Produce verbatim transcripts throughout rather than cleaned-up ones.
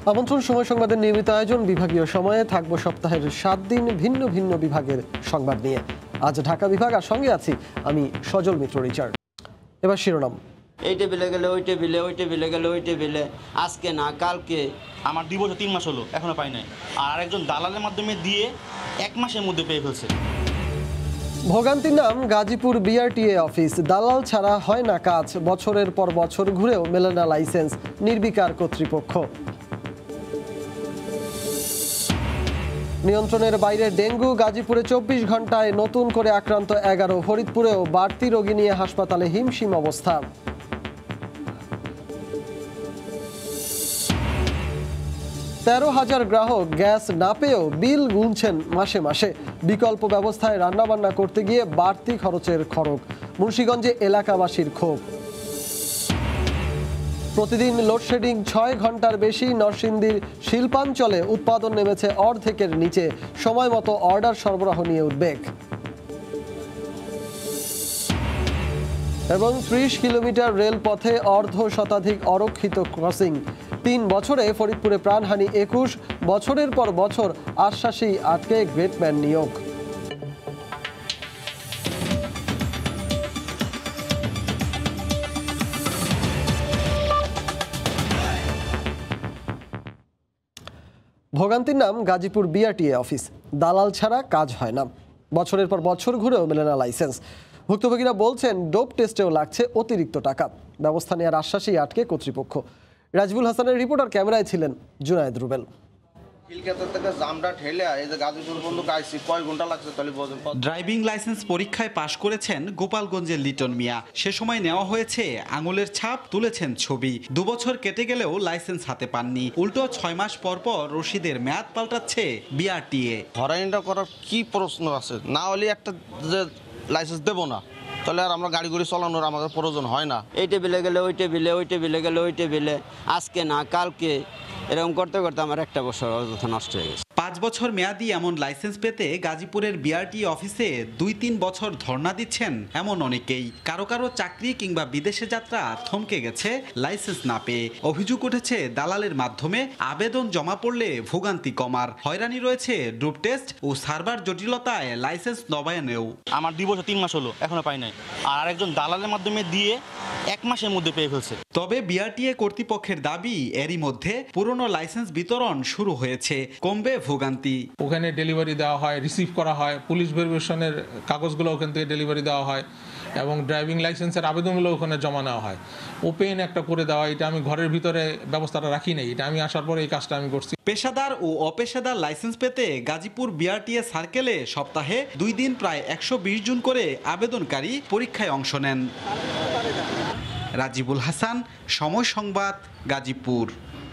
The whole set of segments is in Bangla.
আমন্ত্রণ সময় সংবাদের নিয়মিত আয়োজন বিভাগীয় সময়ে থাকবো সপ্তাহের সাত দিন ভিন্ন ভিন্ন বিভাগের সংবাদ নিয়ে। আজ ঢাকা বিভাগ আর সঙ্গে আছি আমি সজল মিত্র রিচার্ড। এবার শিরোনাম। এই টেবিলে গেলে ওই টেবিলে, ওই টেবিলে গেলে ওই টেবিলে, আজকে না কালকে। আমার দুই বছর তিন মাস হলো এখনো পাই নাই, আর একজন দালালের মাধ্যমে দিয়ে এক মাসের মধ্যে পেয়ে ফেলছে। ভোগান্তির নাম গাজীপুর বিআরটিএ অফিস। দালাল ছাড়া হয় না কাজ, বছরের পর বছর ঘুরেও মেলে না লাইসেন্স, নির্বিকার কর্তৃপক্ষ। নিয়ন্ত্রণের বাইরে ডেঙ্গু, গাজীপুরে চব্বিশ ঘন্টায় নতুন করে আক্রান্ত এগারো। ফরিদপুরেও বাড়তি রোগী নিয়ে হাসপাতালে হিমশিম অবস্থা। তেরো হাজার গ্রাহক গ্যাস না পেয়েও বিল গুনছেন মাসে মাসে। বিকল্প ব্যবস্থায় রান্নাবান্না করতে গিয়ে বাড়তি খরচের খড়গ। মুন্সিগঞ্জে এলাকাবাসীর ক্ষোভ। প্রতিদিন লোডশেডিং ছয় ঘন্টার বেশি। নরসিংদীর শিল্পাঞ্চলে উৎপাদন নেমেছে অর্ধেকের নিচে। সময় মতো অর্ডার সরবরাহ নিয়ে উদ্বেগ। এবং ত্রিশ কিলোমিটার রেলপথে অর্ধ শতাধিক অরক্ষিত ক্রসিং। তিন বছরে ফরিদপুরে প্রাণহানি একুশ। বছরের পর বছর আশ্বাসী আটকে গ্রেটম্যান নিয়োগ। ভোগান্তির নাম গাজীপুর বিআরটিএ অফিস। দালাল ছাড়া কাজ হয় না, বছরের পর বছর ঘুরেও মেলে না লাইসেন্স। ভুক্তভোগীরা বলছেন ডোপ টেস্টেও লাগছে অতিরিক্ত টাকা। ব্যবস্থা নেওয়ার আশ্বাসেই আটকে কর্তৃপক্ষ। রাজিবুল হাসানের রিপোর্টার, ক্যামেরায় ছিলেন জুনায়েদ রুবেল। ড্রাইভিং লাইসেন্স পরীক্ষায় পাশ করেছেন গোপালগঞ্জের লিটন মিয়া। সে সময় নেওয়া হয়েছে আঙুলের ছাপ, তুলেছেন ছবি। দুবছর কেটে গেলেও লাইসেন্স হাতে পাননি। উল্টো ছয় মাস পর পর রশিদের মেয়াদ পাল্টাচ্ছে বিআরটিএ। হয়রানিটা করার কি প্রশ্ন আছে? না হলে একটা যে লাইসেন্স দেবো না, তাহলে আর আমরা গাড়ি গুড়ি চালানোর আমাদের প্রয়োজন হয় না। এই টেবিলে গেলে ওই টেবিলে, ওই টেবিলে গেলে ওই টেবিলে, আজকে না কালকে, এরকম করতে করতে আমার একটা বছর অযথা নষ্ট হয়ে গেছে। পাঁচ বছর মেয়াদি এমন লাইসেন্স পেতে গাজীপুরের বিআরটি অফিসে দুই তিন বছর ধর্ণা দিচ্ছেন এমন অনেকেই। কারো কারো চাকরি কিংবা বিদেশে যাত্রা থমকে গেছে লাইসেন্স না পেয়ে। অভিযোগ উঠেছে দালালের মাধ্যমে আবেদন জমা পড়লে ভোগান্তি কমার। হয়রানি রয়েছে ড্রোপ টেস্ট ও সার্ভার জটিলতায় লাইসেন্স নবায়নেও। আমার দুই বছর তিন মাস হলো এখনো পাই নাই, আর একজন দালালের মাধ্যমে দিয়ে এক মাসের মধ্যে পেয়ে ফেলছে। তবে বিআরটিএ কর্তৃপক্ষের দাবি এরই মধ্যে পুরনো লাইসেন্স বিতরণ শুরু হয়েছে, কমবে ভোগান্তি। ওখানে ডেলিভারি দেওয়া হয়, রিসিভ করা হয়, পুলিশ ভেরিফিকেশনের কাগজগুলো ওখান থেকে ডেলিভারি দেওয়া হয় এবং ড্রাইভিং লাইসেন্সের আবেদনগুলো ওখানে জমা নেওয়া হয়। ওপেন একটা করে দেওয়া, এটা আমি ঘরের ভিতরে ব্যবস্থাটা রাখি নাই, এটা আমি আসার পরে এই কাজটা আমি করছি। পেশাদার ও অপেশাদার লাইসেন্স পেতে গাজীপুর বিআরটিএ সার্কেলে সপ্তাহে দুই দিন প্রায় একশো বিশ জন করে আবেদনকারী পরীক্ষায় অংশ নেন। রাজিবুল হাসান, সময় সংবাদ, গাজীপুর।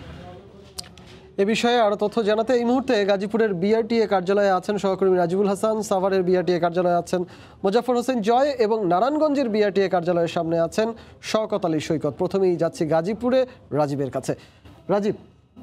এ বিষয়ে আরো তথ্য জানাতে এই মুহূর্তে গাজীপুরের বিআরটিএ কার্যালয়ে আছেন সহকর্মী রাজিবুল হাসান, সাভারের বিআরটিএ কার্যালয়ে আছেন মোজাফর হোসেন জয় এবং নারায়ণগঞ্জের বিআরটিএ কার্যালয়ের সামনে আছেন শওকত আলী সৈকত। প্রথমেই যাচ্ছি গাজীপুরে রাজীবের কাছে। রাজীব,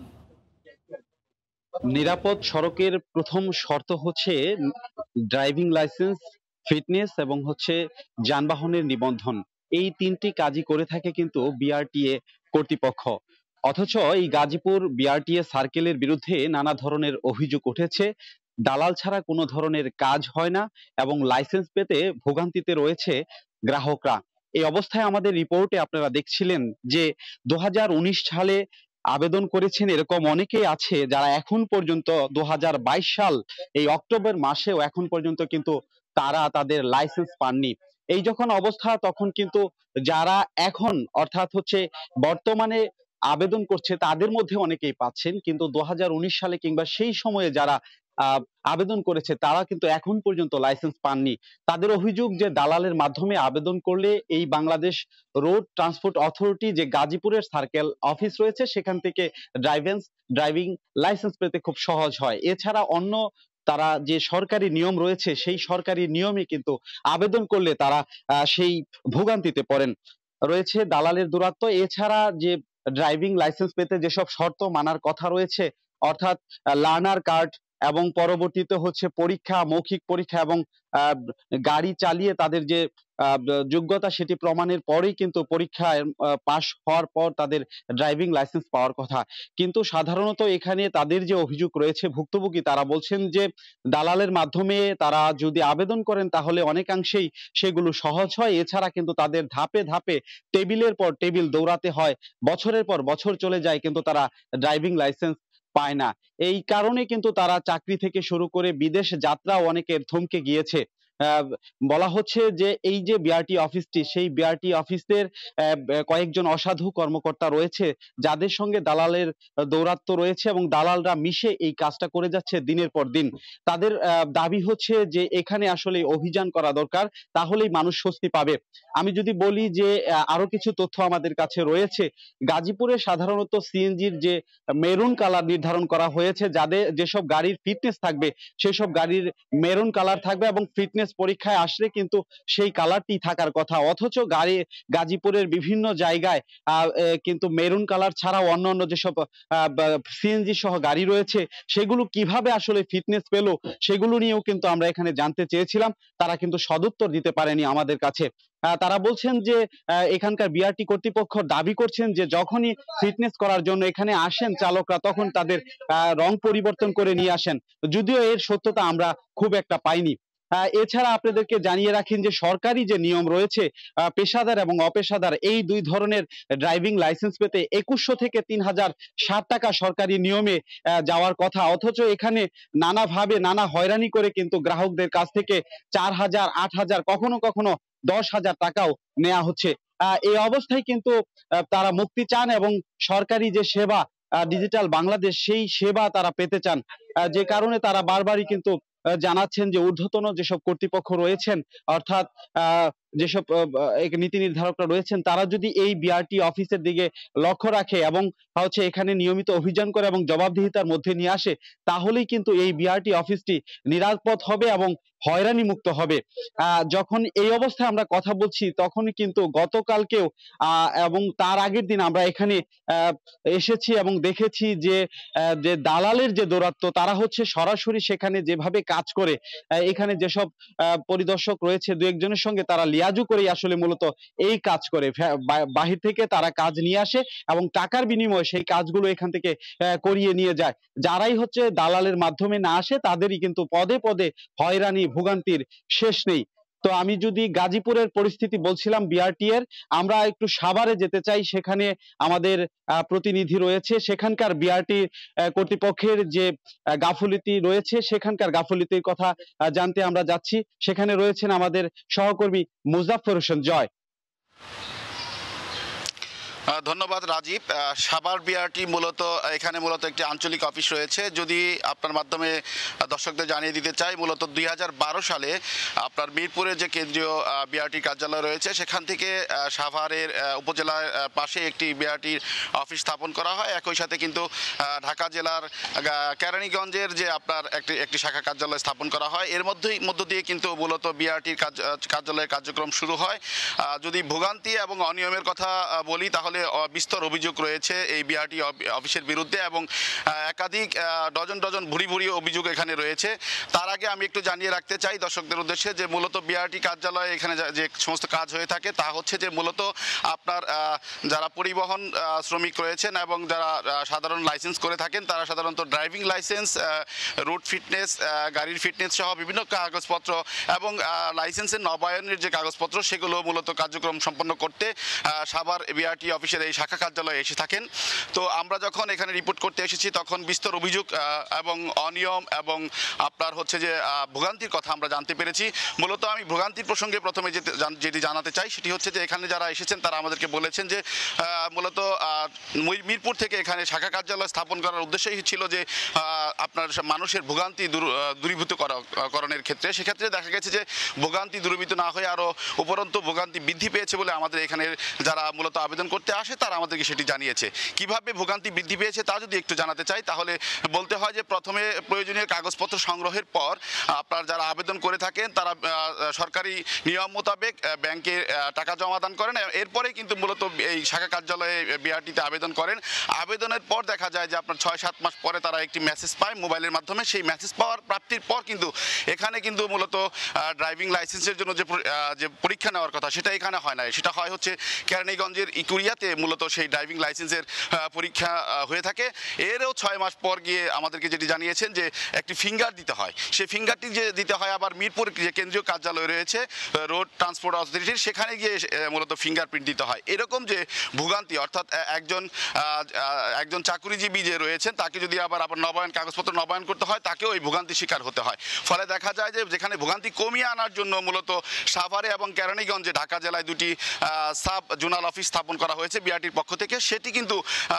নিরাপদ সড়কের প্রথম শর্ত হচ্ছে ড্রাইভিং লাইসেন্স, ফিটনেস এবং হচ্ছে যানবাহনের নিবন্ধন। এই তিনটি কাজই করে থাকে কিন্তু বিআরটিএ কর্তৃপক্ষ। অথচ এই গাজীপুর বিআরটিএ সার্কেলের বিরুদ্ধে নানা ধরনের অভিযোগ উঠেছে। দালাল ছাড়া কোনো ধরনের কাজ হয় না এবং লাইসেন্স পেতে ভোগান্তিতে রয়েছে গ্রাহকরা। এই অবস্থায় আমাদের রিপোর্টে আপনারা দেখছিলেন যে দু হাজার উনিশ সালে আবেদন করেছেন এরকম অনেকেই আছে যারা এখন পর্যন্ত দু হাজার বাইশ সাল এই অক্টোবর মাসেও এখন পর্যন্ত কিন্তু তারা তাদের লাইসেন্স পাননি। এই যখন অবস্থা, তখন কিন্তু যারা এখন অর্থাৎ হচ্ছে বর্তমানে আবেদন করছে তাদের মধ্যে অনেকেই পাচ্ছেন, কিন্তু দু হাজার উনিশ সালে কিংবা সেই সময়ে যারা আহ আবেদন করেছে তারা কিন্তু এখন পর্যন্ত লাইসেন্স পাননি। তাদের অভিযোগ যে দালালের মাধ্যমে আবেদন করলে এই বাংলাদেশ রোড ট্রান্সপোর্ট অথরিটি যে গাজীপুরের সার্কেল অফিস রয়েছে সেখান থেকে ড্রাইভেন্স ড্রাইভিং লাইসেন্স পেতে খুব সহজ হয়। এছাড়া অন্য তারা যে সরকারি নিয়ম রয়েছে সেই সরকারি নিয়মে কিন্তু আবেদন করলে তারা সেই ভোগান্তিতে পড়েন। রয়েছে দালালের দূরত্ব। এছাড়া যে ড্রাইভিং লাইসেন্স পেতে যেসব শর্ত মানার কথা রয়েছে, অর্থাৎ লার্নার কার্ড, এবং পরবর্তীতে হচ্ছে পরীক্ষা, মৌখিক পরীক্ষা এবং আহ, গাড়ি চালিয়ে তাদের যে আহ, যোগ্যতা সেটি প্রমাণের পরেই কিন্তু পরীক্ষায় পাশ হওয়ার পর তাদের ড্রাইভিং লাইসেন্স পাওয়ার কথা। কিন্তু সাধারণত এখানে তাদের যে অভিযোগ রয়েছে ভুক্তভোগী তারা বলছেন যে দালালের মাধ্যমে তারা যদি আবেদন করেন তাহলে অনেকাংশেই সেগুলো সহজ হয়, এছাড়া কিন্তু তাদের ধাপে ধাপে টেবিলের পর টেবিল দৌড়াতে হয়, বছরের পর বছর চলে যায় কিন্তু তারা ড্রাইভিং লাইসেন্স পায় না। এই কারণে কিন্তু তারা চাকরি থেকে শুরু করে বিদেশ যাত্রাও অনেকের থমকে গিয়েছে। আহ, বলা হচ্ছে যে এই যে বিআরটি অফিসটি, সেই বিআরটি অফিসের আহ, কয়েকজন অসাধু কর্মকর্তা রয়েছে যাদের সঙ্গে দালালের দৌরাত্ম্য রয়েছে এবং দালালরা মিশে এই কাজটা করে যাচ্ছে দিনের পর দিন। তাদের আহ, দাবি হচ্ছে যে এখানে আসলে অভিযান করা দরকার, তাহলেই মানুষ স্বস্তি পাবে। আমি যদি বলি যে আহ, আরো কিছু তথ্য আমাদের কাছে রয়েছে, গাজীপুরে সাধারণত সিএনজির যে মেরুন কালার নির্ধারণ করা হয়েছে, যাদের যেসব গাড়ির ফিটনেস থাকবে সেসব গাড়ির মেরুন কালার থাকবে এবং ফিটনেস পরীক্ষায় আসলে কিন্তু সেই কালারটি থাকার কথা, অথচ গাড়ি গাজীপুরের বিভিন্ন জায়গায় আহ, এ, কিন্তু মেরুন কালার ছাড়াও অন্যান্য যেসব সিএনজি সহ গাড়ি রয়েছে সেগুলো কিভাবে আসলে ফিটনেস পেল সেগুলো নিয়েও কিন্তু আমরা এখানে জানতে চেয়েছিলাম, তারা কিন্তু সদুত্তর দিতে পারেনি আমাদের কাছে। আহ, তারা বলছেন যে আহ, এখানকার বিআরটি কর্তৃপক্ষ দাবি করছেন যে যখনই ফিটনেস করার জন্য এখানে আসেন চালকরা তখন তাদের আহ, রং পরিবর্তন করে নিয়ে আসেন, যদিও এর সত্যতা আমরা খুব একটা পাইনি। আহ, এছাড়া আপনাদেরকে জানিয়ে রাখেন যে সরকারি যে নিয়ম রয়েছে, আহ, পেশাদার এবং অপেশাদার এই দুই ধরনের ড্রাইভিং লাইসেন্স পেতে একুশশো থেকে তিন হাজার ষাট টাকা সরকারি নিয়মে আহ, যাওয়ার কথা, অথচ এখানে নানাভাবে নানা হয়রানি করে কিন্তু গ্রাহকদের কাছ থেকে চার হাজার আট হাজার কখনো কখনো দশ হাজার টাকাও নেওয়া হচ্ছে। আহ, এই অবস্থায় কিন্তু আহ, তারা মুক্তি চান এবং সরকারি যে সেবা ডিজিটাল বাংলাদেশ সেই সেবা তারা পেতে চান, আহ, যে কারণে তারা বারবারই কিন্তু আহ, জানাচ্ছেন যে ঊর্ধ্বতন যেসব কর্তৃপক্ষ রয়েছেন, অর্থাৎ আহ, যেসব আহ, আহ, নীতি নির্ধারকরা রয়েছেন তারা যদি এই বিআরটি অফিসের দিকে লক্ষ্য রাখে এবং হচ্ছে এখানে নিয়মিত অভিযান করে এবং জবাবদিহিতার মধ্যে নিয়ে আসে, তাহলেই কিন্তু এই বিআরটি অফিসটি নিরাপদ হবে এবং হয়রানি মুক্ত হবে। আহ, যখন এই অবস্থায় আমরা কথা বলছি তখনই কিন্তু গতকালকেও আহ, এবং তার আগের দিন আমরা এখানে আহ, এসেছি এবং দেখেছি যে আহ, যে দালালের যে দৌরাত্ম্য, তারা হচ্ছে সরাসরি সেখানে যেভাবে কাজ করে, আহ, এখানে যেসব আহ, পরিদর্শক রয়েছে দু একজনের সঙ্গে তারা লিয়াজু করেই আসলে মূলত এই কাজ করে, বা- বাহির থেকে তারা কাজ নিয়ে আসে এবং টাকার বিনিময়ে সেই কাজগুলো এখান থেকে আহ, করিয়ে নিয়ে যায়। যারাই হচ্ছে দালালের মাধ্যমে না আসে তাদেরই কিন্তু পদে পদে হয়রানি ভোগান্তির শেষ নেই। তো আমি যদি গাজীপুরের পরিস্থিতি বলছিলাম বিআরটি এর, আমরা একটু সাভারে যেতে চাই, সেখানে আমাদের আহ, প্রতিনিধি রয়েছে, সেখানকার বিআরটি কর্তৃপক্ষের যে আহ, গাফিলতি রয়েছে সেখানকার গাফিলতির কথা আহ, জানতে আমরা যাচ্ছি। সেখানে রয়েছেন আমাদের সহকর্মী মুজাফফর হোসেন জয়। আহ, ধন্যবাদ রাজীব। আহ, সাভার বিআরটি মূলত এখানে মূলত একটি আঞ্চলিক অফিস রয়েছে। যদি আপনার মাধ্যমে আহ, দর্শকদের জানিয়ে দিতে চাই, মূলত দুই হাজার বারো সালে আপনার মিরপুরের যে কেন্দ্রীয় বিআরটি কার্যালয় রয়েছে সেখান থেকে আহ, সাভারের আহ, উপজেলার আহ, পাশে একটি বিআরটির অফিস স্থাপন করা হয়। একই সাথে কিন্তু আহ, ঢাকা জেলার আহ, কেরানীগঞ্জের যে আপনার একটি একটি শাখা কার্যালয় স্থাপন করা হয়। এর মধ্যেই মধ্য দিয়ে কিন্তু মূলত বিআরটির কার্যালয়ের কার্যক্রম শুরু হয়। আহ, যদি ভোগান্তি এবং অনিয়মের কথা আহ, বলি তাহলে বিস্তর অভিযোগ রয়েছে এই বিআরটি অফিসের বিরুদ্ধে এবং একাধিক ডজন ডজন ভুরি ভুরি অভিযোগ এখানে রয়েছে। তার আগে আমি একটু জানিয়ে রাখতে চাই দর্শকদের উদ্দেশ্যে যে মূলত বিআরটি কার্যালয়ে এখানে যে সমস্ত কাজ হয়ে থাকে তা হচ্ছে যে মূলত আপনার যারা পরিবহন শ্রমিক রয়েছেন এবং যারা সাধারণ লাইসেন্স করে থাকেন তারা সাধারণত ড্রাইভিং লাইসেন্স, রুট ফিটনেস, গাড়ির ফিটনেস সহ বিভিন্ন কাগজপত্র এবং লাইসেন্সের নবায়নের যে কাগজপত্র সেগুলো মূলত কার্যক্রম সম্পন্ন করতে সাভার বিআরটি অফিসের এই শাখা কার্যালয়ে এসে থাকেন। তো আমরা যখন এখানে রিপোর্ট করতে এসেছি তখন বিস্তর অভিযোগ এবং অনিয়ম এবং আপনার হচ্ছে যে ভোগান্তির কথা আমরা জানতে পেরেছি। মূলত আমি ভোগান্তির প্রসঙ্গে প্রথমে যেতে যেটি জানাতে চাই সেটি হচ্ছে যে এখানে যারা এসেছেন তারা আমাদেরকে বলেছেন যে মূলত মিরপুর থেকে এখানে শাখা কার্যালয় স্থাপন করার উদ্দেশ্যই ছিল যে আপনার মানুষের ভোগান্তি দূরীভূত করণের ক্ষেত্রে। সেক্ষেত্রে দেখা গেছে যে ভোগান্তি দূরীভূত না হয়ে আরও উপরন্তু ভোগান্তি বৃদ্ধি পেয়েছে বলে আমাদের এখানে যারা মূলত আবেদন করতে আসে তারা আমাদেরকে সেটি জানিয়েছে। কিভাবে ভোগান্তি বৃদ্ধি পেয়েছে তা যদি একটু জানাতে চাই তাহলে বলতে হয় যে প্রথমে প্রয়োজনীয় কাগজপত্র সংগ্রহের পর আপনার যারা আবেদন করে থাকেন তারা সরকারি নিয়ম মোতাবেক ব্যাংকে টাকা জমা দান করেন, এরপরে কিন্তু মূলত এই শাখা কার্যালয়ে বিআরটিতে আবেদন করেন। আবেদনের পর দেখা যায় যে আপনার ছয় সাত মাস পরে তারা একটি মেসেজ পায় মোবাইলের মাধ্যমে। সেই মেসেজ পাওয়ার প্রাপ্তির পর কিন্তু এখানে কিন্তু মূলত ড্রাইভিং লাইসেন্সের জন্য যে যে পরীক্ষা নেওয়ার কথা সেটা এখানে হয় না, সেটা হয় হচ্ছে কেরানীগঞ্জের ইকুরিয়াতে মূলত সেই ড্রাইভিং লাইসেন্সের পরীক্ষা হয়ে থাকে। এরও ছয় মাস পর গিয়ে আমাদেরকে যেটি জানিয়েছেন যে একটি ফিঙ্গার দিতে হয়, সেই ফিঙ্গারটি যে দিতে হয় আবার মিরপুর যে কেন্দ্রীয় কার্যালয় রয়েছে রোড ট্রান্সপোর্ট অথরিটির, সেখানে গিয়ে মূলত ফিঙ্গারপ্রিন্ট দিতে হয়। এরকম যে ভোগান্তি, অর্থাৎ একজন একজন চাকুরিজীবী যে রয়েছেন তাকে যদি আবার আবার নবায়ন কাগজপত্র নবায়ন করতে হয় তাকেও ওই ভোগান্তির শিকার হতে হয়। ফলে দেখা যায় যে যেখানে ভোগান্তি কমিয়ে আনার জন্য মূলত সাভারে এবং কেরানীগঞ্জে ঢাকা জেলায় দুটি সাব জোনাল অফিস স্থাপন করা হয়েছে বিআরটির পক্ষ থেকে, সেটি কিন্তু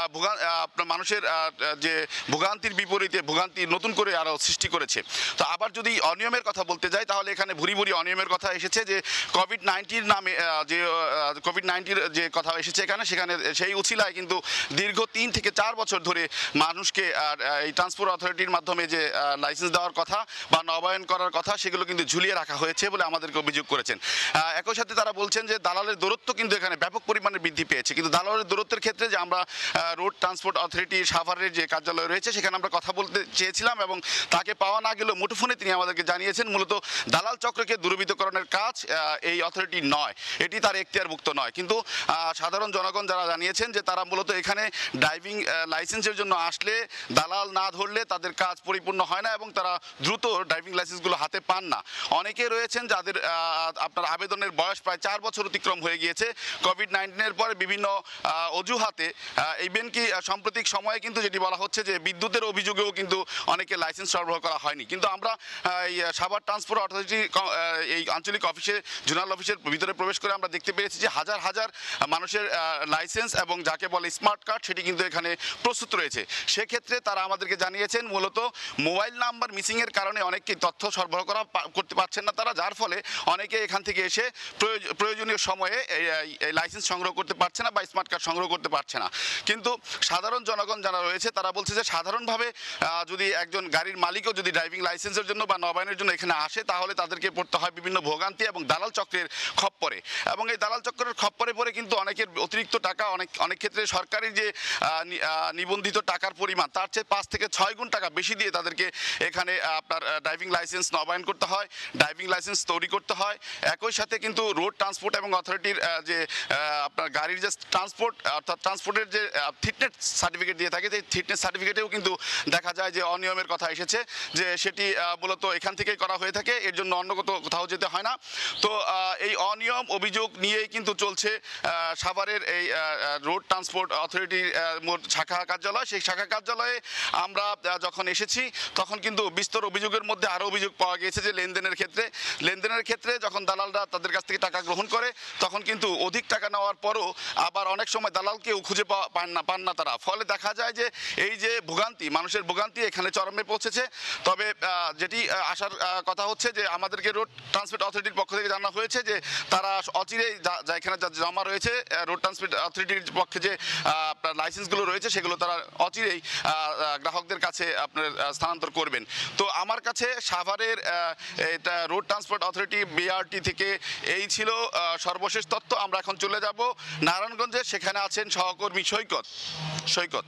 মানুষের যে ভোগান্তির বিপরীতে ভোগান্তি নতুন করে আরও সৃষ্টি করেছে। তো আবার যদি অনিয়মের কথা বলতে যাই তাহলে এখানে ভুরি ভুরি অনিয়মের কথা এসেছে, যে কোভিড নাইন্টিন নামে যে কোভিড নাইন্টিন যে কথা এসেছে এখানে, সেখানে সেই উছিলায় কিন্তু দীর্ঘ তিন থেকে চার বছর ধরে মানুষকে এই ট্রান্সপোর্ট অথরিটির মাধ্যমে যে লাইসেন্স দেওয়ার কথা বা নবায়ন করার কথা সেগুলো কিন্তু ঝুলিয়ে রাখা হয়েছে বলে আমাদেরকে অভিযোগ করেছেন। একই সাথে তারা বলছেন যে দালালের দূরত্ব কিন্তু এখানে ব্যাপক পরিমাণে বৃদ্ধি পেয়েছে, কিন্তু দালালের দূরত্বের ক্ষেত্রে যে আমরা রোড ট্রান্সপোর্ট অথরিটি সাভারের যে কার্যালয় রয়েছে সেখানে আমরা কথা বলতে চেয়েছিলাম এবং তাকে পাওয়া না গেলেও মুঠোফোনে তিনি আমাদেরকে জানিয়েছেন মূলত দালাল চক্রকে দূরীভূতকরণের কাজ এই অথরিটি নয়, এটি তার এখতিয়ারভুক্ত নয়। কিন্তু সাধারণ জনগণ যারা জানিয়েছেন যে তারা মূলত এখানে ড্রাইভিং লাইসেন্সের জন্য আসলে দালাল না ধরলে তাদের কাজ পরিপূর্ণ হয় না এবং তারা দ্রুত ড্রাইভিং লাইসেন্সগুলো হাতে পান না। অনেকে রয়েছেন যাদের আপনার আবেদনের বয়স প্রায় চার বছর অতিক্রম হয়ে গিয়েছে কোভিড নাইন্টিনের পরে বিভিন্ন অজুহাতে, ইভেন কি সাম্প্রতিক সময়ে কিন্তু যেটি বলা হচ্ছে যে বিদ্যুতের অভিযোগেও কিন্তু অনেকে লাইসেন্স সরবরাহ করা হয়নি। কিন্তু আমরা এই সাভার ট্রান্সপোর্ট অথরিটি এই আঞ্চলিক অফিসে জোনাল অফিসের ভিতরে প্রবেশ করে আমরা দেখতে পেয়েছি যে হাজার হাজার মানুষের লাইসেন্স এবং যাকে বলে স্মার্ট কার্ড সেটি কিন্তু এখানে প্রস্তুত রয়েছে। সেক্ষেত্রে তারা আমাদেরকে জানিয়েছেন মূলত মোবাইল নাম্বার মিসিংয়ের কারণে অনেককে তথ্য সরবরাহ করা করতে পারছেন না তারা, যার ফলে অনেকে এখান থেকে এসে প্রয়োজনীয় সময়ে এই লাইসেন্স সংগ্রহ করতে পারছে না বা স্মার্ট কার্ড সংগ্রহ করতে পারছে না। কিন্তু সাধারণ জনগণ যারা রয়েছে তারা বলছে যে সাধারণভাবে যদি একজন গাড়ির মালিকও যদি ড্রাইভিং লাইসেন্সের জন্য বা নবায়নের জন্য এখানে আসে তাহলে তাদেরকে পড়তে হয় বিভিন্ন ভোগান্তি এবং দালাল চক্রের খপ্পরে, এবং এই দালাল চক্রের খপ্পরে পরে কিন্তু অনেকের অতিরিক্ত টাকা অনেক অনেক ক্ষেত্রে সরকারি যে নিবন্ধিত টাকার পরিমাণ তার চেয়ে পাঁচ থেকে ছয় গুণ টাকা বেশি দিয়ে তাদেরকে এখানে আপনার ড্রাইভিং লাইসেন্স নবায়ন করতে হয়, ড্রাইভিং লাইসেন্স তৈরি করতে হয়। একই সাথে কিন্তু রোড ট্রান্সপোর্ট এবং অথরিটির যে আপনার গাড়ির যে ট্রান্সপোর্ট অর্থাৎ ট্রান্সপোর্টের যে ফিটনেস সার্টিফিকেট দিয়ে থাকে সেই ফিটনেস সার্টিফিকেটেও কিন্তু দেখা যায় যে অনিয়মের কথা এসেছে, যে সেটি মূলত এখান থেকেই করা হয়ে থাকে, এর জন্য অন্য কোথাও যেতে হয় না। তো এই অনিয়ম অভিযোগ নিয়েই কিন্তু চলছে সাভারের এই রোড ট্রান্সপোর্ট অথরিটির শাখা কার্যালয়। সেই শাখা কার্যালয়ে আমরা যখন এসেছি তখন কিন্তু বিস্তর অভিযোগের মধ্যে আরও অভিযোগ পাওয়া গিয়েছে যে লেনদেনের ক্ষেত্রে লেনদেনের ক্ষেত্রে যখন দালালরা তাদের কাছ থেকে টাকা গ্রহণ করে তখন কিন্তু অধিক টাকা নেওয়ার পরও আবার অনেক সময় দালালকেও খুঁজে পান না পান না তারা। ফলে দেখা যায় যে এই যে ভোগান্তি মানুষের ভোগান্তি এখানে চরমে পৌঁছেছে। তবে যেটি আসার কথা হচ্ছে যে আমাদেরকে রোড ট্রান্সপোর্ট অথরিটির পক্ষ থেকে জানা হয়েছে যে তারা অচিরেই যা এখানে যা জমা রয়েছে রোড ট্রান্সপোর্ট অথরিটির পক্ষে যে আপনার লাইসেন্সগুলো রয়েছে সেগুলো তারা অচিরেই গ্রাহকদের কাছে আপনার স্থানান্তর করবেন। তো আমার কাছে সাভারের এটা রোড ট্রান্সপোর্ট অথরিটি বিআরটি থেকে এই ছিল সর্বশেষ তথ্য। আমরা এখন চলে যাব নারায়ণগঞ্জে, সেখানে আছেন সহকর্মী সৈকত। সৈকত,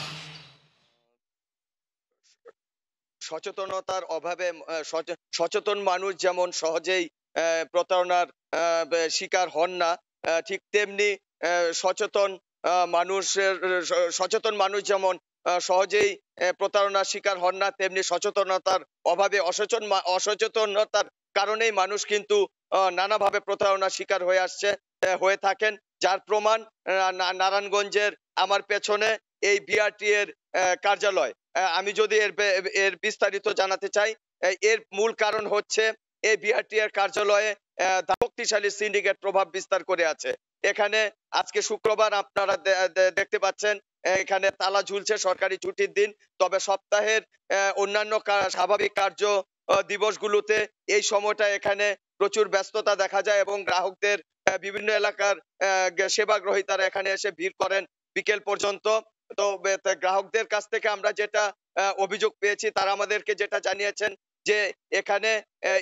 সচেতনতার অভাবে সচেতন মানুষ যেমন সহজেই প্রতারণার শিকার হন না, ঠিক তেমনি সচেতন মানুষের সচেতন মানুষ যেমন সহজেই প্রতারণার শিকার হন না, তেমনি সচেতনতার অভাবে অসচেতন অসচেতনতার কারণেই মানুষ কিন্তু নানাভাবে প্রতারণার শিকার হয়ে আসছে হয়ে থাকেন, যার প্রমাণ নারায়ণগঞ্জের আমার পেছনে এই বিআরটি এর কার্যালয়। আমি যদি এর এর বিস্তারিত জানাতে চাই, এর মূল কারণ হচ্ছে এই বিআরটি এর কার্যালয়ে শক্তিশালী সিন্ডিকেট প্রভাব বিস্তার করে আছে। এখানে আজকে শুক্রবার আপনারা দেখতে পাচ্ছেন এখানে তালা ঝুলছে, সরকারি ছুটির দিন, তবে সপ্তাহের অন্যান্য স্বাভাবিক কার্য দিবসগুলোতে এই সময়টা এখানে প্রচুর ব্যস্ততা দেখা যায় এবং গ্রাহকদের বিভিন্ন এলাকার সেবা গ্রহীতারা এখানে এসে ভিড় করেন বিকেল পর্যন্ত। তো গ্রাহকদের কাছ থেকে আমরা যেটা অভিযোগ পেয়েছি, তারা আমাদেরকে যেটা জানিয়েছেন যে এখানে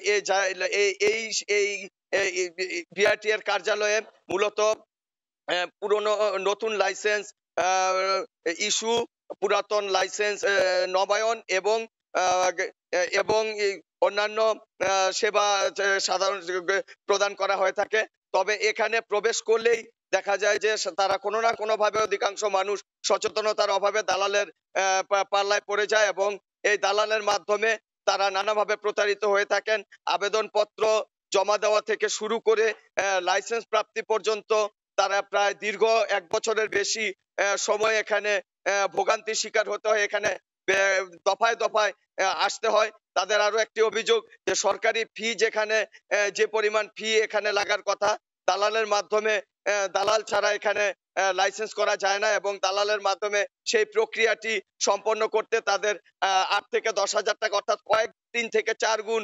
এই এই বিআরটি এর কার্যালয়ে মূলত পুরনো নতুন লাইসেন্স ইস্যু, পুরাতন লাইসেন্স নবায়ন এবং এবং অন্যান্য সেবা সাধারণ প্রদান করা হয়ে থাকে। তবে এখানে প্রবেশ করলেই দেখা যায় যে তারা কোনো না কোনো ভাবে, অধিকাংশ মানুষ সচেতনতার অভাবে দালালের পাল্লায় পড়ে যায় এবং এই দালালের মাধ্যমে তারা নানাভাবে প্রতারিত হয়ে থাকেন। আবেদনপত্র জমা দেওয়া থেকে শুরু করে লাইসেন্স প্রাপ্তি পর্যন্ত তারা প্রায় দীর্ঘ এক বছরের বেশি সময় এখানে ভোগান্তির শিকার হতে হয়, এখানে দফায় দফায় আসতে হয়। তাদের আরো একটি অভিযোগ যে সরকারি ফি, যেখানে যে পরিমাণ ফি এখানে লাগার কথা, দালালের মাধ্যমে দালাল ছাড়া এখানে লাইসেন্স করা যায় না এবং দালালের মাধ্যমে সেই প্রক্রিয়াটি সম্পন্ন করতে তাদের আট থেকে দশ হাজার টাকা অর্থাৎ কয়েক তিন থেকে চার গুণ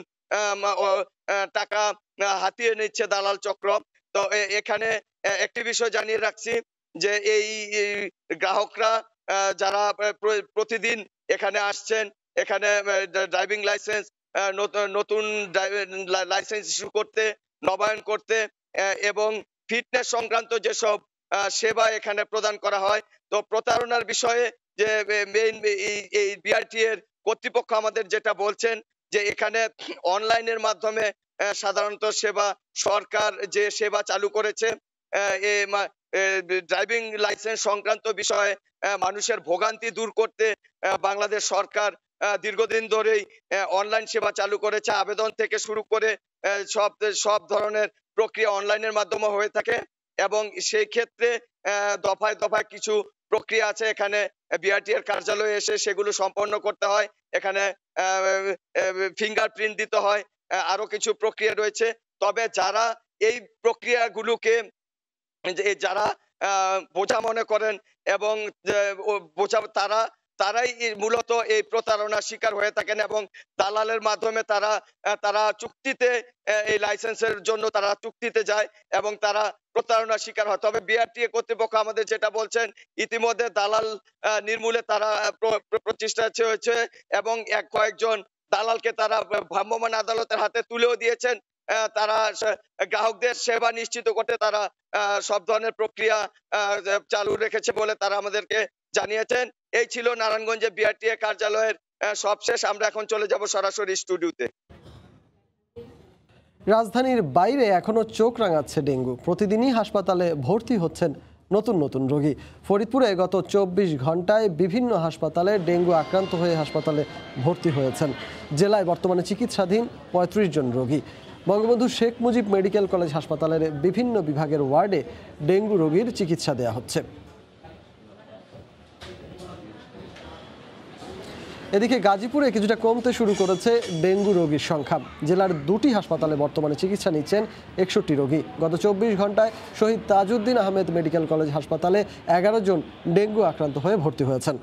টাকা হাতিয়ে নিচ্ছে দালাল চক্র। তো এখানে একটি বিষয় জানিয়ে রাখছি যে এই গ্রাহকরা যারা প্রতিদিন এখানে আসছেন, এখানে ড্রাইভিং লাইসেন্স নতুন লাইসেন্স ইস্যু করতে, নবায়ন করতে এবং ফিটনেস সংক্রান্ত যেসব সেবা এখানে প্রদান করা হয়, তো প্রতারণার বিষয়ে যে মেইন এই বিআরটি এর কর্তৃপক্ষ আমাদের যেটা বলছেন যে এখানে অনলাইনের মাধ্যমে সাধারণত সেবা, সরকার যে সেবা চালু করেছে ড্রাইভিং লাইসেন্স সংক্রান্ত বিষয়ে মানুষের ভোগান্তি দূর করতে বাংলাদেশ সরকার দীর্ঘদিন ধরেই অনলাইন সেবা চালু করেছে। আবেদন থেকে শুরু করে সব সব ধরনের প্রক্রিয়া অনলাইনের মাধ্যমে হয়ে থাকে এবং সেই ক্ষেত্রে দফায় দফায় কিছু প্রক্রিয়া আছে এখানে বিআরটি এর কার্যালয়ে এসে সেগুলো সম্পন্ন করতে হয়। এখানে ফিঙ্গারপ্রিন্ট দিতে হয়, আরো কিছু প্রক্রিয়া রয়েছে। তবে যারা এই প্রক্রিয়াগুলোকে যারা বোঝা মনে করেন এবং বোঝা তারা তারাই মূলত এই প্রতারণার শিকার হয়ে থাকেন এবং দালালের মাধ্যমে তারা তারা চুক্তিতে এই লাইসেন্সের জন্য তারা চুক্তিতে যায় এবং তারা প্রতারণার শিকার হয়। তবে বিআরটি কর্তৃপক্ষ আমাদের যেটা বলছেন, ইতিমধ্যে দালাল নির্মূলে তারা প্রচেষ্টা হয়েছে এবং এক কয়েকজন দালালকে তারা ভ্রাম্যমাণ আদালতের হাতে তুলেও দিয়েছেন। তারা গ্রাহকদের সেবা নিশ্চিত করতে তারা সব ধরনের প্রক্রিয়া চালু রেখেছে বলে তারা আমাদেরকে জানিয়েছেন। এই ছিল নারায়ণগঞ্জে বিআরটি কার্যালয়ের সবশেষ। আমরা এখন চলে যাব সরাসরি স্টুডিওতে। রাজধানীর বাইরে এখনো চোখ রাঙাচ্ছে ডেঙ্গু। প্রতিদিনই হাসপাতালে ভর্তি হচ্ছেন নতুন নতুন রোগী। ফরিদপুরে গত চব্বিশ ঘন্টায় বিভিন্ন হাসপাতালে ডেঙ্গু আক্রান্ত হয়ে হাসপাতালে ভর্তি হয়েছেন। জেলায় বর্তমানে চিকিৎসাধীন পঁয়ত্রিশ জন রোগী। বঙ্গবন্ধু শেখ মুজিব মেডিকেল কলেজ হাসপাতালের বিভিন্ন বিভাগের ওয়ার্ডে ডেঙ্গু রোগীর চিকিৎসা দেওয়া হচ্ছে। এদিকে গাজীপুরে কিছুটা কমতে শুরু করেছে ডেঙ্গু রোগীর সংখ্যা। জেলার দুটি হাসপাতালে বর্তমানে চিকিৎসা নিচ্ছেন একষট্টি রোগী। গত চব্বিশ ঘন্টায় শহীদ তাজউদ্দিন আহমেদ মেডিকেল কলেজ হাসপাতালে এগারো জন ডেঙ্গু আক্রান্ত হয়ে ভর্তি হয়েছেন।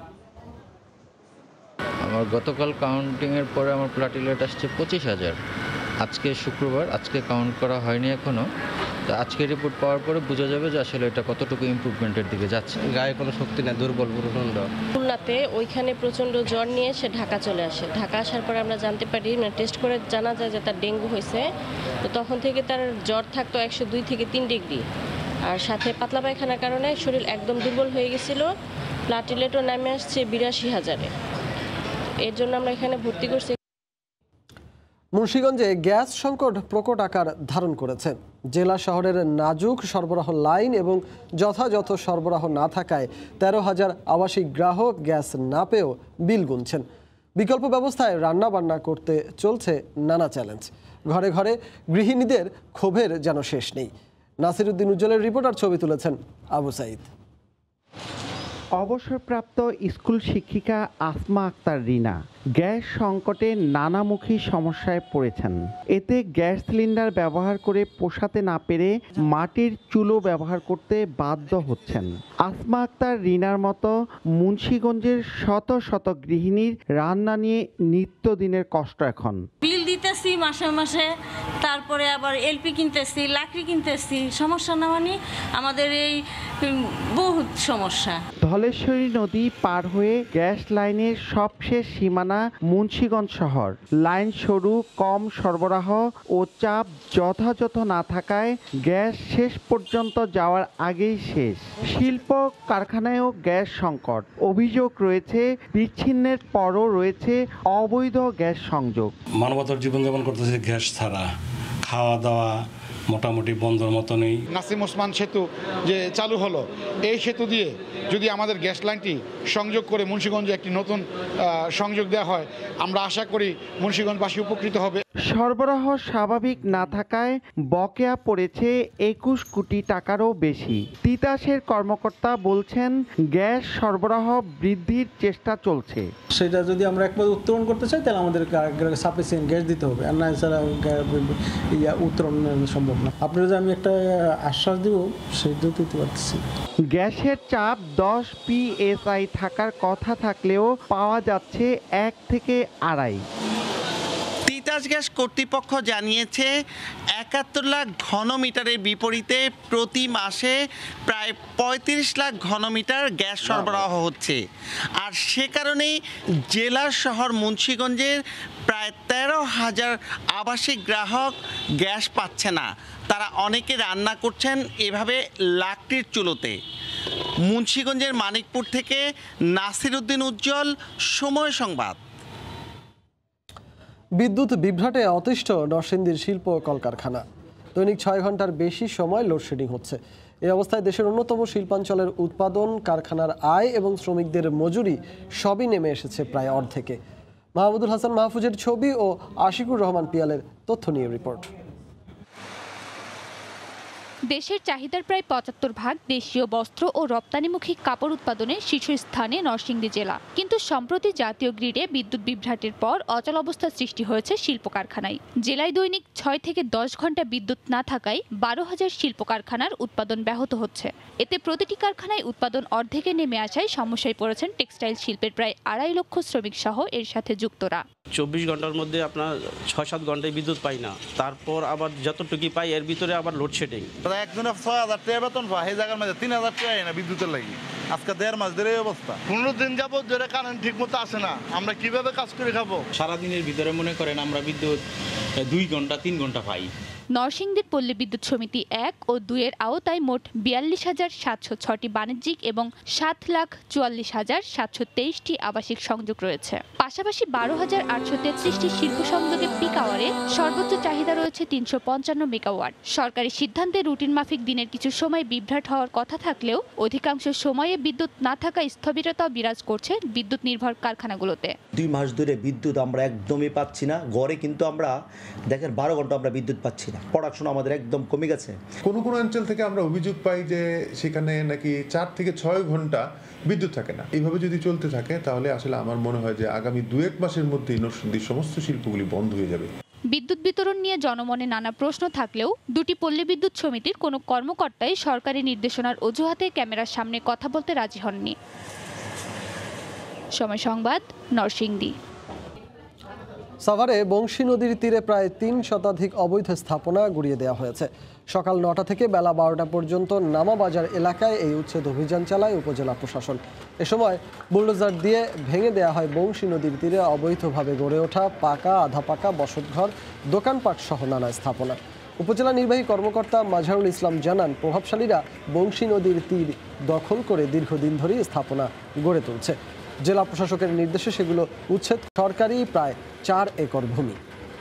আমার গতকাল কাউন্টিংয়ের পরে আমার প্লাটিলেট আসছে পঁচিশ হাজার। আজকে শুক্রবার, আজকে কাউন্ট করা হয়নি এখনও। তো আজকে রিপোর্ট পাওয়ার পরে বোঝা যাবে যে আসলে এটা কতটুকু ইমপ্রুভমেন্টের দিকে যাচ্ছে। গায়ে কোনো শক্তি নেই, দুর্বল প্রচণ্ড। খুলনাতে ওইখানে প্রচণ্ড জ্বর নিয়ে সে ঢাকা চলে আসে। ঢাকা আসার পরে আমরা জানতে পারি, মানে টেস্ট করে জানা যায় যে তার ডেঙ্গু হয়েছে। তো তখন থেকে তার জ্বর থাকতো একশো দুই থেকে তিন ডিগ্রি, আর সাথে পাতলা পায়খানার কারণে শরীর একদম দুর্বল হয়ে গেছিলো। প্লাটিলেটও নামে আসছে বিরাশি হাজারে। এর জন্য আমরা এখানে ভর্তি করছি। মুন্সিগঞ্জে গ্যাস সংকট প্রকট আকার ধারণ করেছে। জেলা শহরের নাজুক সরবরাহ লাইন এবং যথাযথ সরবরাহ না থাকায় তেরো হাজার আবাসিক গ্রাহক গ্যাস না পেয়েও বিল গুনছেন। বিকল্প ব্যবস্থায় রান্না বান্না করতে চলছে নানা চ্যালেঞ্জ। ঘরে ঘরে গৃহিণীদের ক্ষোভের যেন শেষ নেই। নাসিরউদ্দিন উজ্জ্বলের রিপোর্টার ছবি তুলেছেন আবু সাইদ। অবসরপ্রাপ্ত স্কুল শিক্ষিকা আসমা আক্তার রিনা গ্যাস সংকটে নানামুখী সমস্যায় পড়েছেন। এতে গ্যাস সিলিন্ডার ব্যবহার করে পোষাতে না পেরে মাটির চুলো ব্যবহার করতে বাধ্য হচ্ছেন। আসমা আক্তার রিনার মতো মুন্সিগঞ্জের শত শত গৃহিণীর রান্না নিয়ে নিত্যদিনের কষ্ট এখন। বিল দিতেছি মাসে মাসে, তারপরে আবার এলপি কিনতেছি, লাকড়ি কিনতেছি। সমস্যা না মানে আমাদের এই বহুত সমস্যা। ধলেশ্বরী নদী পার হয়ে গ্যাস লাইনের সবশেষ সীমানা মুন্সিগঞ্জ শহর। লাইন সরু, কম সরবরাহ ও চাপ যথাযথ না থাকায় গ্যাস শেষ পর্যন্ত যাওয়ার আগেই শেষ। শিল্প কারখানায়ও গ্যাস সংকট। অভিযোগ রয়েছে বিচ্ছিন্নের পরও রয়েছে অবৈধ গ্যাস সংযোগ। মানবতার জীবনযাপন করতেছে গ্যাস ছাড়া, খাওয়া দাওয়া মোটামুটি বন্ধর মতো নেই। নাসিম ওসমান সেতু যে চালু হলো, এই সেতু দিয়ে যদি আমাদের গ্যাস লাইনটি সংযোগ করে মুন্সিগঞ্জে একটি নতুন সংযোগ দেওয়া হয়, আমরা আশা করি মুন্সিগঞ্জবাসী উপকৃত হবে। সরবরাহ স্বাভাবিক না থাকায় বকেয়া পড়েছে একুশ কোটি টাকারও বেশি। তিতাসের কর্মকর্তা বলছেন গ্যাস সরবরাহ বৃদ্ধির চেষ্টা চলছে। সেটা যদি আমরা একবার উত্তোলন করতে চাই তাহলে আমাদের সাফিসিয়েন্ট গ্যাস দিতে হবে, আর না এছাড়া ইয়া উত্তোলন সম্ভব না। আপনারা যে আমি একটা আশ্বাস দিব সেটা দিতে পারতেছি। গ্যাসের চাপ দশ পিএসআই থাকার কথা থাকলেও পাওয়া যাচ্ছে এক থেকে আড়াই। তিতাস গ্যাস কর্তৃপক্ষ জানিয়েছে একাত্তর লাখ ঘনমিটারের বিপরীতে প্রতি মাসে প্রায় পঁয়ত্রিশ লাখ ঘনমিটার গ্যাস সরবরাহ হচ্ছে। আর সে কারণেই জেলার শহর মুন্সিগঞ্জের প্রায় তেরো হাজার আবাসিক গ্রাহক গ্যাস পাচ্ছে না। তারা অনেকে রান্না করছেন এভাবে লাকড়ির চুলোতে। মুন্সিগঞ্জের মানিকপুর থেকে নাসির উদ্দিন উজ্জ্বল, সময় সংবাদ। বিদ্যুৎ বিভ্রাটে অতিষ্ঠ নরসিংদীর শিল্প কলকারখানা। দৈনিক ছয় ঘন্টার বেশি সময় লোডশেডিং হচ্ছে। এই অবস্থায় দেশের অন্যতম শিল্পাঞ্চলের উৎপাদন, কারখানার আয় এবং শ্রমিকদের মজুরি সবই নেমে এসেছে প্রায় অর্ধেকে। মাহমুদুল হাসান মাহফুজের ছবি ও আশিকুর রহমান পিয়ালের তথ্য নিয়ে রিপোর্ট। দেশের চাহিদার প্রায় পঁচাত্তর ভাগ দেশীয় বস্ত্র ও রপ্তানিমুখী কাপড় উৎপাদনে শীর্ষস্থানে নরসিংদী জেলা। কিন্তু সম্প্রতি জাতীয় গ্রিডে বিদ্যুৎ বিভ্রাটের পর অচল অবস্থার সৃষ্টি হয়েছে শিল্প কারখানায়। জেলায় দৈনিক ছয় থেকে দশ ঘন্টা বিদ্যুৎ না থাকায় বারো হাজার শিল্প কারখানার উৎপাদন ব্যাহত হচ্ছে। এতে প্রতিটি কারখানায় উৎপাদন অর্ধেকে নেমে আসায় সমস্যায় পড়েছেন টেক্সটাইল শিল্পের প্রায় আড়াই লক্ষ শ্রমিক সহ এর সাথে যুক্তরা। চব্বিশ ঘন্টার মধ্যে আপনার ছয় সাত ঘন্টায় বিদ্যুৎ পাই না, তারপর আবার যতটুকু পাই এর ভিতরে আবার লোডশেডিং। একজনের ছয় হাজার টাকা বেতন পায়, এই জায়গার মধ্যে তিন হাজার টাকা না বিদ্যুতের লাগি। আজকে দেড় মাস ধরে এই অবস্থা, পনেরো দিন যাবত ধরে কারেন্ট ঠিক মতো আসে না। আমরা কিভাবে কাজ করে খাবো? সারাদিনের ভিতরে মনে করেন আমরা বিদ্যুৎ দুই ঘন্টা তিন ঘন্টা পাই। নরসিংদীর পল্লী বিদ্যুৎ সমিতি এক ও দুইয়ের আওতায় মোট বিয়াল্লিশ হাজার সাতশো ছটি বাণিজ্যিক এবং সাত লাখ চুয়াল্লিশ হাজার সাতশো তেইশটি আবাসিক সংযোগ রয়েছে। পাশাপাশি বারো হাজার আটশো তেত্রিশটি শিল্প সংযোগে পিক আওয়ারে সর্বোচ্চ চাহিদা রয়েছে তিনশো পঞ্চান্ন মেগাওয়াট। সরকারি সিদ্ধান্তে রুটিন মাফিক দিনের কিছু সময় বিভ্রাট হওয়ার কথা থাকলেও অধিকাংশ সময়ে বিদ্যুৎ না থাকা স্থবিরতা বিরাজ করছে বিদ্যুৎ নির্ভর কারখানাগুলোতে। দুই মাস ধরে বিদ্যুৎ আমরা একদমই পাচ্ছি না। গড়ে কিন্তু আমরা দেখেন বারো ঘন্টা আমরা বিদ্যুৎ পাচ্ছি না। প্রোডাকশন আমাদের একদম কমে গেছে। কোন কোন অঞ্চল থেকে আমরা অভিযোগ পাই যে সেখানে নাকি চার থেকে ছয় ঘন্টা বিদ্যুৎ থাকে না। এইভাবে যদি চলতে থাকে তাহলে আসলে আমার মনে হয় যে আগামী দু এক মাসের মধ্যেই নরসিংদীর সমস্ত শিল্পগুলি বন্ধ হয়ে যাবে। বিদ্যুৎ বিতরণ নিয়ে জনমনে নানা প্রশ্ন থাকলেও দুটি পল্লী বিদ্যুৎ সমিতির কোনো কর্মকর্তাই সরকারি নির্দেশনার অজুহাতে ক্যামেরার সামনে কথা বলতে রাজি হননি। সময় সংবাদ, নরসিংদী। সাভারে বংশী নদীর তীরে প্রায় তিন শতাধিক অবৈধ স্থাপনা গুড়িয়ে দেওয়া হয়েছে। সকাল নটা থেকে বেলা বারোটা পর্যন্ত নামাবাজার এলাকায় এই উচ্ছেদ অভিযান চালায় উপজেলা প্রশাসন। এ সময় বুলডোজার দিয়ে ভেঙে দেওয়া হয় বংশী নদীর তীরে অবৈধভাবে গড়ে ওঠা পাকা, আধা পাকা বসতঘর, দোকানপাট সহ নানা স্থাপনা। উপজেলা নির্বাহী কর্মকর্তা মাঝারুল ইসলাম জানান, প্রভাবশালীরা বংশী নদীর তীর দখল করে দীর্ঘদিন ধরেই স্থাপনা গড়ে তুলছে। জেলা প্রশাসকের নির্দেশে সেগুলো উচ্ছেদ সরকারি প্রায় চার একর ভূমি।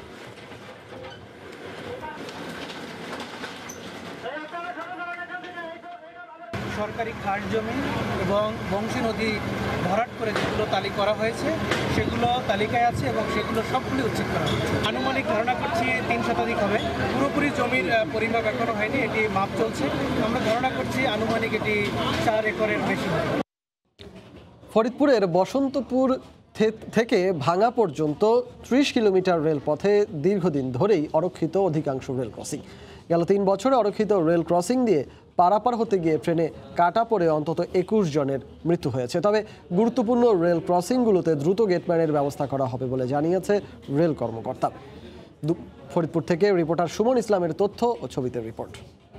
সরকারি খাস জমি এবং বংশী নদী ভরাট করে যেগুলো তালিকা করা হয়েছে সেগুলো তালিকায় আছে এবং সেগুলো সবগুলি উচ্ছেদ করা হয়েছে। আনুমানিক ধারণা করছি তিন শতাধিক হবে। পুরোপুরি জমির পরিমাপ এখনো হয়নি, এটি মাপ চলছে। আমরা ধারণা করছি আনুমানিক এটি চার একরের বেশি হবে। ফরিদপুরের বসন্তপুর থেকে ভাঙা পর্যন্ত ত্রিশ কিলোমিটার রেলপথে দীর্ঘদিন ধরেই অরক্ষিত অধিকাংশ রেল ক্রসিং। গেল তিন বছরে অরক্ষিত রেল ক্রসিং দিয়ে পারাপার হতে গিয়ে ট্রেনে কাটা পড়ে অন্তত একুশ জনের মৃত্যু হয়েছে। তবে গুরুত্বপূর্ণ রেল ক্রসিংগুলোতে দ্রুত গেটম্যানের ব্যবস্থা করা হবে বলে জানিয়েছে রেল কর্মকর্তা। ফরিদপুর থেকে রিপোর্টার সুমন ইসলামের তথ্য ও ছবিতে রিপোর্ট।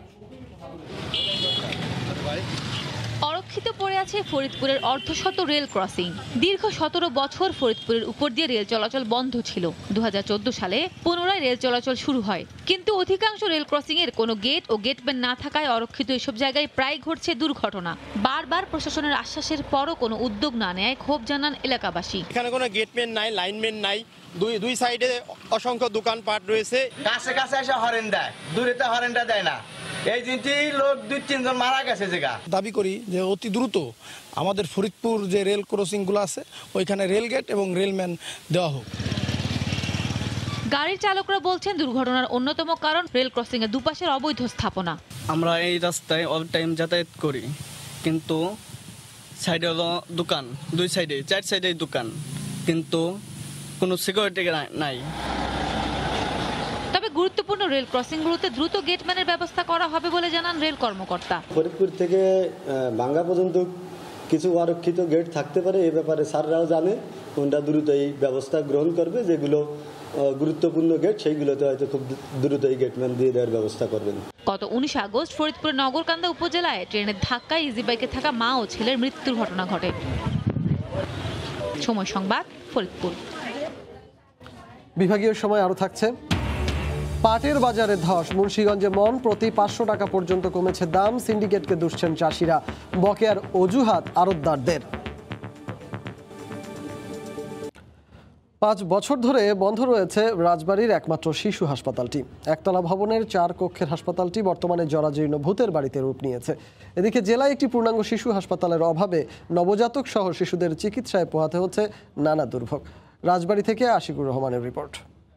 অরক্ষিত পড়ে আছে ফরিদপুরের অর্ধশত রেল ক্রসিং। দীর্ঘ সতেরো বছর ফরিদপুরের উপর দিয়ে রেল চলাচল বন্ধ ছিল। দু হাজার চোদ্দ সালে পুনরায় রেল চলাচল শুরু হয়, কিন্তু অধিকাংশ রেল ক্রসিং এর কোনো গেট ও গেটম্যান না থাকায় অরক্ষিত এসব জায়গায় প্রায় ঘটছে দুর্ঘটনা। বারবার প্রশাসনের আশ্বাসের পরও কোনো উদ্যোগ না নেয় ক্ষোভ জানান এলাকাবাসী। এখানে কোনো গেটম্যান নাই, লাইনম্যান নাই, দুই দুই সাইডে অসংখ্য দোকানপাট রয়েছে। কাছে কাছে এসে হরেন দেয়, দূরেতে হরেনটা দেয় না। এই জিনিসটি লোক দুই তিনজন মারা গেছে। জায়গা দাবি করি যে অতি দ্রুত আমাদের ফরিদপুর যে রেল ক্রসিংগুলো আছে ওইখানে রেল গেট এবং রেলম্যান দেওয়া হোক। গাড়ির চালকরা বলছেন দুর্ঘটনার অন্যতম কারণ রেল ক্রসিং এর দুপাশের অবৈধ স্থাপনা। আমরা এই রাস্তায় অল টাইম যাতায়াত করি, কিন্তু সাইডে হলো দোকান, দুই সাইডে চার সাইডে দোকান, কিন্তু কোনো সিকিউরিটি নাই। তবে গুরুত্বপূর্ণ রেল ক্রসিংগুলোতে দ্রুত গেটম্যানের ব্যবস্থা করা হবে বলে জানান রেল কর্মকর্তা। ফরিদপুর থেকে ভাঙ্গা পর্যন্ত কিছু আরক্ষিত গেট থাকতে পারে, এ ব্যাপারে স্যাররাও জানে। ওটা দ্রুত এই ব্যবস্থা গ্রহণ করবে। যেগুলো গুরুত্বপূর্ণ গেট সেইগুলোতে হয়তো খুব দ্রুত এই গেটম্যান দিয়ে দেওয়ার ব্যবস্থা করবেন। গত উনিশে আগস্ট ফরিদপুরের নগরকান্দা উপজেলায় ট্রেনের ধাক্কায় ইজি বাইকে থাকা মা ও ছেলের মৃত্যুর ঘটনা ঘটে। সময় সংবাদ, ফরিদপুর। বিভাগীয় সময় আরো থাকছে। পাটের বাজারে ধস, মুন্সিগঞ্জে মন প্রতি পাঁচশো টাকা পর্যন্ত কমেছে দাম। সিন্ডিকেটকে দুষছেন চাষিরা, বকেয়ার অজুহাত আড়তদারদের। পাঁচ বছর ধরে বন্ধ রয়েছে রাজবাড়ীর একমাত্র শিশু হাসপাতালটি। একতলা ভবনের চার কক্ষের হাসপাতালটি বর্তমানে জরাজীর্ণ ভূতের বাড়িতে রূপ নিয়েছে। এদিকে জেলায় একটি পূর্ণাঙ্গ শিশু হাসপাতালের অভাবে নবজাতক সহ শিশুদের চিকিৎসায় পোহাতে হচ্ছে নানা দুর্ভোগ। রাজবাড়ী থেকে আশিকুর রহমানের রিপোর্ট।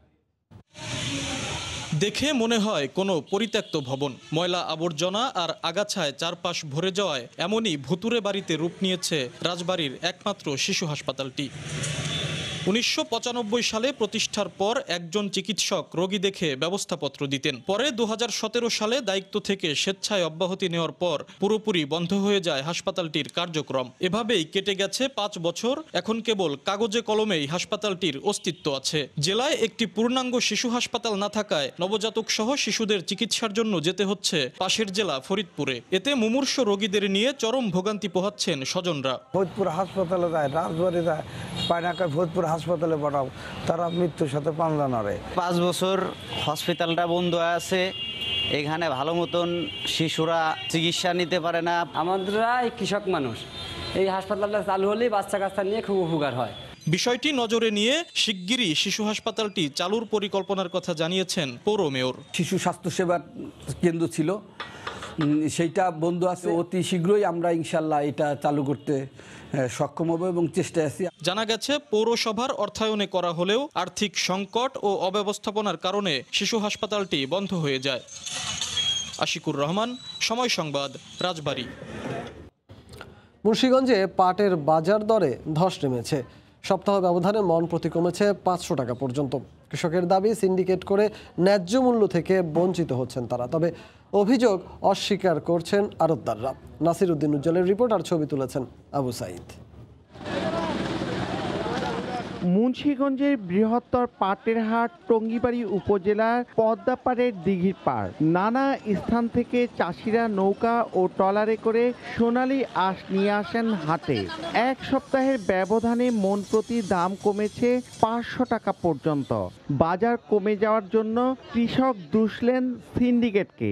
দেখে মনে হয় কোনো পরিত্যক্ত ভবন, ময়লা আবর্জনা আর আগাছায় চারপাশ ভরে যাওয়ায় এমনই ভুতুরে বাড়িতে রূপ নিয়েছে রাজবাড়ীর একমাত্র শিশু হাসপাতালটি। উনিশশো পঁচানব্বই সালে প্রতিষ্ঠার পর একজন চিকিৎসক রোগী দেখে ব্যবস্থাপত্র দিতেন। পরে দু হাজার সতেরো সালে দায়িত্ব থেকে স্বেচ্ছায় অব্যাহতি নেওয়ার পর পুরোপুরি বন্ধ হয়ে যায় হাসপাতালটির কার্যক্রম। এভাবেই কেটে গেছে পাঁচ বছর। এখন কেবল কাগজে কলমেই হাসপাতালটির অস্তিত্ব আছে। জেলায় একটি পূর্ণাঙ্গ শিশু হাসপাতাল না থাকায় নবজাতক সহ শিশুদের চিকিৎসার জন্য যেতে হচ্ছে পাশের জেলা ফরিদপুরে। এতে মুমূর্ষু রোগীদের নিয়ে চরম ভোগান্তি পোহাচ্ছেন স্বজনরা। ফরিদপুর হাসপাতালে যায়, রাজবাড়ি যায়, পায়নাকায় ফরিদপুর হাসপাতালে পাঠাও, তারা মৃত্যুর সাথে পাঞ্জা নাড়ে। পাঁচ বছর হসপিটালটা বন্ধ আছে, এখানে ভালো মতন শিশুরা চিকিৎসা নিতে পারে না। আমরা কৃষক মানুষ, এই হাসপাতালটা চালু হলেই বাচ্চা কাচ্চা নিয়ে খুব উপকার হয়। বিষয়টি নজরে নিয়ে শিগগিরই শিশু হাসপাতালটি চালুর পরিকল্পনার কথা জানিয়েছেন পৌর মেয়র। শিশু স্বাস্থ্যসেবা কেন্দ্র ছিল, সেইটা বন্ধ আছে। অতি শীঘ্রই আমরা ইনশাল্লাহ এটা চালু করতে সক্ষম হব এবং চেষ্টায় আছি। জানা গেছে পৌরসভার অর্থায়নে করা হলেও আর্থিক সংকট ও অব্যবস্থাপনার কারণে শিশু হাসপাতালটি বন্ধ হয়ে যায়। আশিকুর রহমান, সময় সংবাদ, রাজবাড়ী। মুন্সিগঞ্জে পাটের বাজার দরে ধস নেমেছে। সপ্তাহ ব্যবধানে মন প্রতি কমেছে পাঁচশো টাকা পর্যন্ত। কৃষকের দাবি, সিন্ডিকেট করে ন্যায্য মূল্য থেকে বঞ্চিত হচ্ছেন তারা। তবে অভিযোগ অস্বীকার করছেন আড়তদাররা। নাসির উদ্দিন উজ্জ্বলের রিপোর্ট আর ছবি তুলেছেন আবু সাইদ। মুন্সিগঞ্জের বৃহত্তর পাটের হাট টঙ্গিবাড়ি উপজেলার পদ্মাপাড়ের দিঘির পাড়। নানা স্থান থেকে চাষিরা নৌকা ও ট্রলারে করে সোনালী আঁশ নিয়ে আসেন হাটে। এক সপ্তাহের ব্যবধানে মন প্রতি দাম কমেছে পাঁচশো টাকা পর্যন্ত। বাজার কমে যাওয়ার জন্য কৃষক দুষলেন সিন্ডিকেটকে।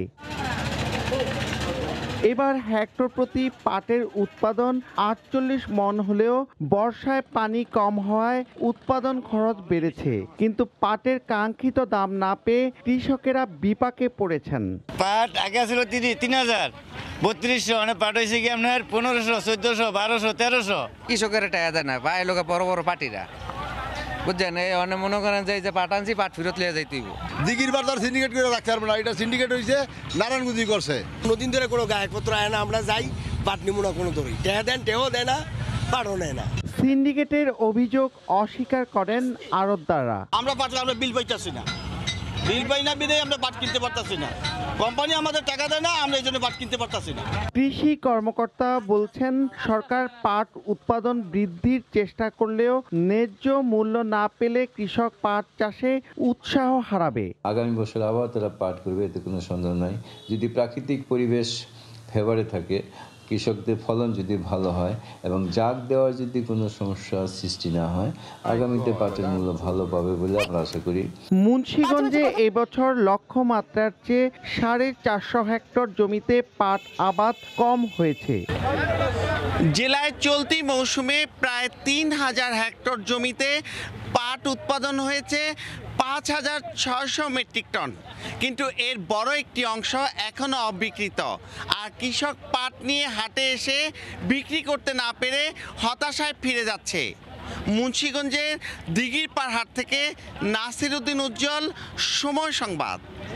এবার হেক্টর প্রতি পাটের উৎপাদন আটচল্লিশ মন হলেও বর্ষায় পানি কম হওয়ায় উৎপাদন খরচ বেড়েছে। কিন্তু পাটের কাঙ্ক্ষিত দাম না পেয়ে কৃষকেরা বিপাকে পড়েছেন। পাট আগে ছিল তিন হাজার বত্রিশশো, মানে পাট হয়েছে কি আপনার পনেরোশো, চোদ্দশো, বারোশো, তেরোশো। কৃষকের টাকা দেয় না, পায় লোক বড় বড় পাটিরা, বুঝছেন? অনেক মনে করেন যে যে পাট আনছি পাট ফেরত লিয়ে যাইতে দিঘির বাজার সিন্ডিকেট করে রাখতে পারবো না। এটা সিন্ডিকেট হয়েছে নারায়ণগঞ্জি করছে। কোনোদিন ধরে কোনো গায়কপত্র আয় না, আমরা যাই পাট নিমু না, কোনো ধরি টেহা দেন, টেহও দেয় না, পাটও নেয় না। সিন্ডিকেটের অভিযোগ অস্বীকার করেন আড়তদাররা। আমরা পাটলে আমরা বিল পাইতেছি না, বিল পাই না বিধায় আমরা পাট কিনতে পারতাছি না, কোম্পানি আমাদের টাকা দেয় না, আমরা এই জন্য পাট কিনতে পারতাছি না। কৃষি কর্মকর্তা বলছেন সরকার পাট উৎপাদন বৃদ্ধির চেষ্টা করলেও ন্যায্য মূল্য না পেলে কৃষক পাট চাষে উৎসাহ হারাবে। আগামী বছর আবার তারা পাট করবে, এতে কোনো সন্দেহ নাই। যদি প্রাকৃতিক পরিবেশ ফেভারে থাকে, কৃষকদের ফলন যদি ভালো হয় এবং জাগ দেওয়ার যদি কোনো সমস্যা সৃষ্টি না হয়, আগামীতে পাটের মূল্য ভালো পাবে বলে আমরা আশা করি। মুন্সিগঞ্জে এবছর লক্ষ্যমাত্রার চেয়ে সাড়ে চারশো হেক্টর জমিতে পাট আবাদ কম হয়েছে। জেলায় চলতি মৌসুমে প্রায় তিন হাজার হেক্টর জমিতে পাট উৎপাদন হয়েছে পাঁচ হাজার ছয়শো মেট্রিক টন, কিন্তু এর বড় একটি অংশ এখনও অবিকৃত। আর কৃষক পাট নিয়ে হাটে এসে বিক্রি করতে না পেরে হতাশায় ফিরে যাচ্ছে। মুন্সিগঞ্জের দিঘির পাড় হাট থেকে নাসির উদ্দিন উজ্জ্বল, সময় সংবাদ।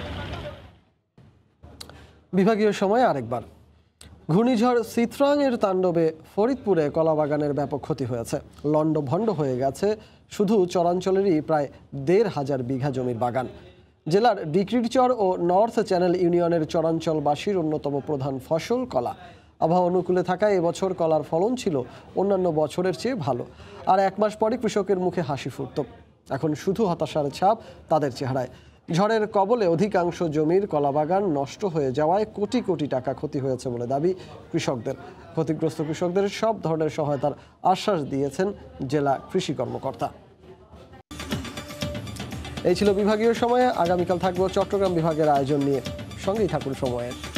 বিভাগীয় সময় আরেকবার। ঘূর্ণিঝড় সিত্রাং এর তাণ্ডবে ফরিদপুরে কলাবাগানের ব্যাপক ক্ষতি হয়েছে। লণ্ডভণ্ড হয়ে গেছে শুধু চরাঞ্চলেরই প্রায় দেড় হাজার বিঘা জমির বাগান। জেলার ডিক্রিরচর ও নর্থ চ্যানেল ইউনিয়নের চরাঞ্চলবাসীর অন্যতম প্রধান ফসল কলা। আবহাওয়া অনুকূলে থাকায় এবছর কলার ফলন ছিল অন্যান্য বছরের চেয়ে ভালো। আর এক মাস পরে কৃষকের মুখে হাসি ফুটত। এখন শুধু হতাশার ছাপ তাদের চেহারায়। ঝড়ের কবলে অধিকাংশ জমির কলাবাগান নষ্ট হয়ে যাওয়ায় কোটি কোটি টাকা ক্ষতি হয়েছে বলে দাবি কৃষকদের। ক্ষতিগ্রস্ত কৃষকদের সব ধরনের সহায়তার আশ্বাস দিয়েছেন জেলা কৃষি কর্মকর্তা। এই ছিল বিভাগীয় সময়ে। আগামীকাল থাকবো চট্টগ্রাম বিভাগের আয়োজন নিয়ে। সঙ্গেই থাকুন সময়ের।